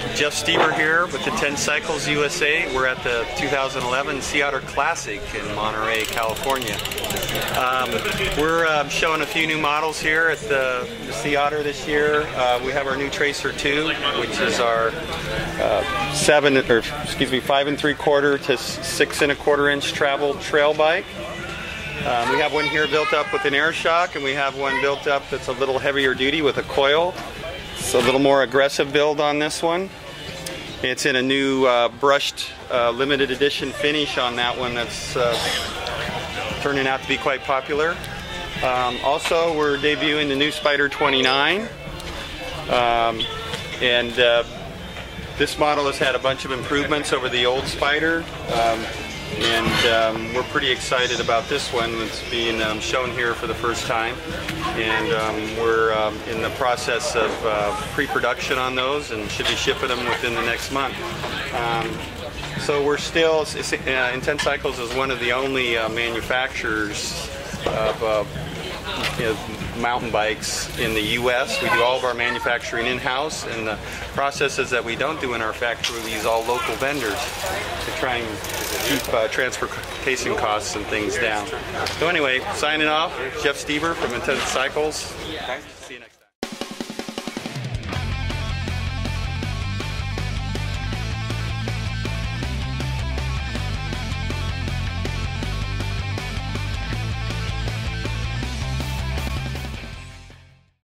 Jeff Stever here with the 10 Cycles USA. We're at the 2011 Otter Classic in Monterey, California. We're showing a few new models here at the Otter this year. We have our new Tracer 2, which is our 5 3/4 to 6 1/4 inch travel trail bike. We have one here built up with an air shock, and we have one built up that's a little heavier duty with a coil. It's a little more aggressive build on this one. It's in a new brushed limited edition finish on that one that's turning out to be quite popular. Also, we're debuting the new Spyder 29. This model has had a bunch of improvements over the old Spyder. We're pretty excited about this one that's being shown here for the first time, and we're in the process of pre-production on those and should be shipping them within the next month. So we're still, 10 Cycles is one of the only manufacturers of mountain bikes in the U.S. We do all of our manufacturing in-house, and the processes that we don't do in our factory, we use all local vendors to try and keep transportation costs and things down. So anyway, signing off, Jeff Stever from 10 Cycles.